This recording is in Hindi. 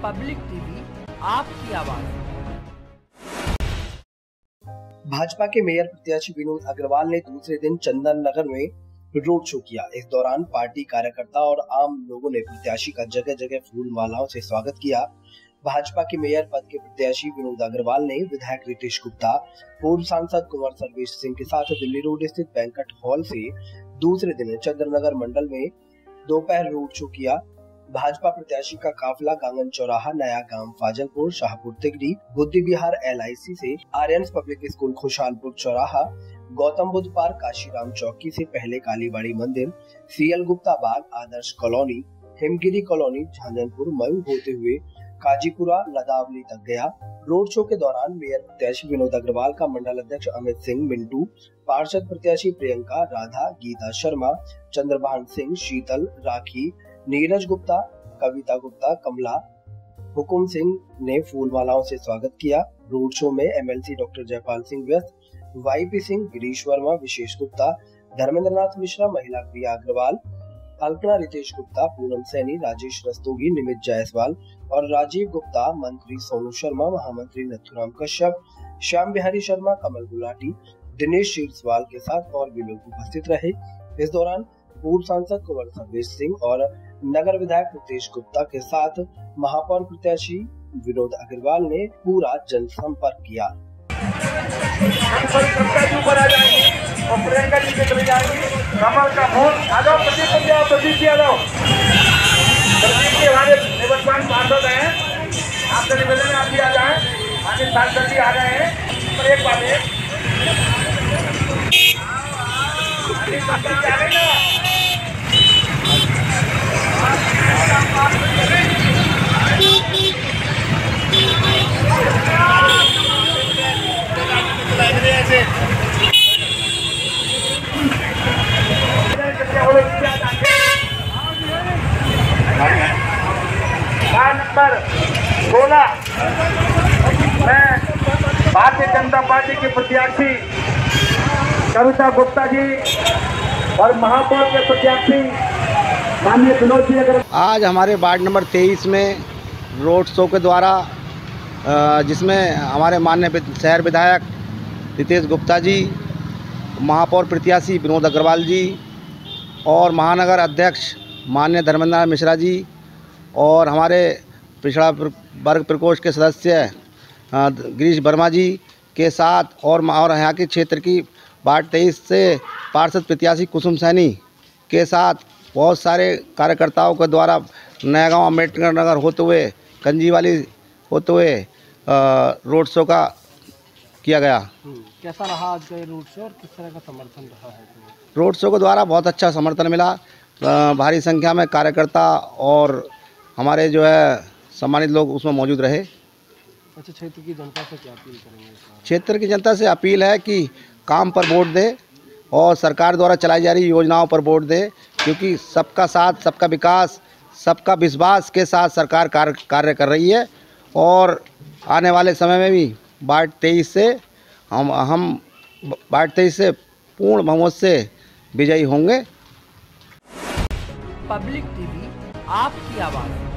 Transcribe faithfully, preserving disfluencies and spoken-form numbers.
पब्लिक टीवी आपकी आवाज। भाजपा के मेयर प्रत्याशी विनोद अग्रवाल ने दूसरे दिन चंदन नगर में रोड शो किया। इस दौरान पार्टी कार्यकर्ता और आम लोगों ने प्रत्याशी का जगह जगह फूल मालाओं से स्वागत किया। भाजपा के मेयर पद के प्रत्याशी विनोद अग्रवाल ने विधायक रितेश गुप्ता, पूर्व सांसद कुंवर सर्वेश सिंह के साथ दिल्ली रोड स्थित बैंक्वेट हॉल से दूसरे दिन चंद्रनगर मंडल में दोपहर रोड शो किया। भाजपा प्रत्याशी का काफिला गांगन चौराहा, नया गांव फाजलपुर, शाहपुर तिगड़ी, बुद्धि विहार एल आई सी से आर्यन पब्लिक स्कूल खुशहालपुर चौराहा, गौतम बुद्ध पार्क, काशीराम चौकी से पहले कालीबाड़ी मंदिर, CL Gupta Bagh, Adarsh colony, Himgiri colony, Jhanjhanpur, Mau होते हुए काजीपुरा, लदावली तक गया। रोड शो के दौरान मेयर प्रत्याशी विनोद अग्रवाल का मंडल अध्यक्ष अमित सिंह मिंटू, पार्षद प्रत्याशी प्रियंका, राधा, गीता शर्मा, चंद्रभान सिंह, शीतल, राखी, नीरज गुप्ता, कविता गुप्ता, कमला, हुकुम सिंह ने फूल मालाओं से स्वागत किया। रोड शो में एमएलसी डॉक्टर जयपाल सिंह व्यस्त, वाईपी सिंह, गिरीश वर्मा, विशेष गुप्ता, धर्मेंद्रनाथ मिश्रा, महिला प्रिया अग्रवाल, कल्पना, रितेश गुप्ता, पूनम सैनी, राजेश रस्तोगी, निमित जायसवाल और राजीव गुप्ता, मंत्री सोनू शर्मा, महामंत्री नथुराम कश्यप, श्याम बिहारी शर्मा, कमल गुलाटी, दिनेश शीरसवाल के साथ और भी लोग उपस्थित रहे। इस दौरान पूर्व सांसद कुंवर सर्वेश सिंह और नगर विधायक रितेश गुप्ता के साथ महापौर प्रत्याशी विनोद अग्रवाल ने पूरा जनसंपर्क किया। ऊपर आ जाएंगे और प्रियंका जी के चले जाएंगे। कमल का वोट आ जाओ, प्रदीप बन जाओ, प्रदीप जी आ जाओ। प्रदीप जी हमारे निवर्तमान पार्षद हैं, आपसे निवेदन है आप भी आ जाएं। हमारे सांसद जी आ रहे हैं। पर एक बात है, नंबर सोलह मैं भारतीय जनता पार्टी के प्रत्याशी कविता गुप्ता जी और महापौर के प्रत्याशी माननीय विनोद जी अगर आज हमारे वार्ड नंबर तेईस में रोड शो के द्वारा जिसमें हमारे माननीय शहर विधायक रितेश गुप्ता जी, महापौर प्रत्याशी विनोद अग्रवाल जी और महानगर अध्यक्ष माननीय धर्मेंद्रनाथ मिश्रा जी और हमारे पिछड़ा वर्ग प्रकोष्ठ के सदस्य गिरीश वर्मा जी के साथ और और यहाँ के क्षेत्र की वार्ड तेईस से पार्षद प्रत्याशी कुसुम सैनी के साथ बहुत सारे कार्यकर्ताओं के द्वारा नया गाँव अम्बेडकर नगर होते हुए कंजीवाली होते हुए रोड शो का किया गया। कैसा रहा आज का ये रोड शो और किस तरह का समर्थन रहा है? रोड शो के द्वारा बहुत अच्छा समर्थन मिला। भारी संख्या में कार्यकर्ता और हमारे जो है सम्मानित लोग उसमें मौजूद रहे। अच्छा, क्षेत्र की जनता से क्या अपील करेंगे? क्षेत्र की जनता से अपील है कि काम पर वोट दे और सरकार द्वारा चलाई जा रही योजनाओं पर वोट दे, क्योंकि सबका साथ, सबका विकास, सबका विश्वास के साथ सरकार कार्य कर रही है और आने वाले समय में भी वार्ड तेईस से हम हम वार्ड तेईस से पूर्ण बहुमत से विजयी होंगे। पब्लिक टीवी आपकी आवाज़।